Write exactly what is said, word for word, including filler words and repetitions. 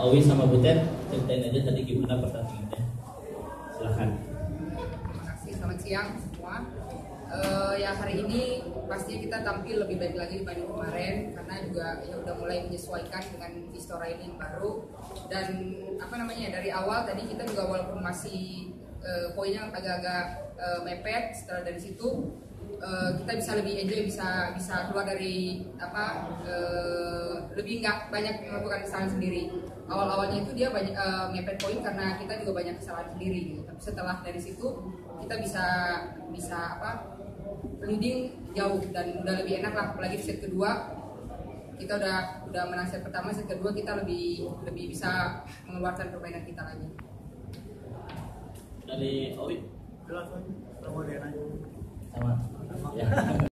Owi sama Butet, ceritain aja tadi gimana pertandingannya. Silahkan. Terima kasih, selamat siang semua. Uh, ya hari ini pastinya kita tampil lebih baik lagi dibanding kemarin karena juga ya udah mulai menyesuaikan dengan Istora ini yang baru, dan apa namanya dari awal tadi kita juga walaupun masih uh, poinnya agak-agak uh, mepet, setelah dari situ uh, kita bisa lebih enjoy, bisa bisa keluar dari apa uh, lebih nggak banyak melakukan kesalahan sendiri. Awal-awalnya itu dia banyak uh, mepet poin karena kita juga banyak kesalahan sendiri gitu. Tapi setelah dari situ kita bisa bisa apa leading jauh dan udah lebih enak lah, apalagi di set kedua kita udah udah menang set pertama, set kedua kita lebih lebih bisa mengeluarkan permainan kita lagi. Dari Owi Jelas, sama. sama ya.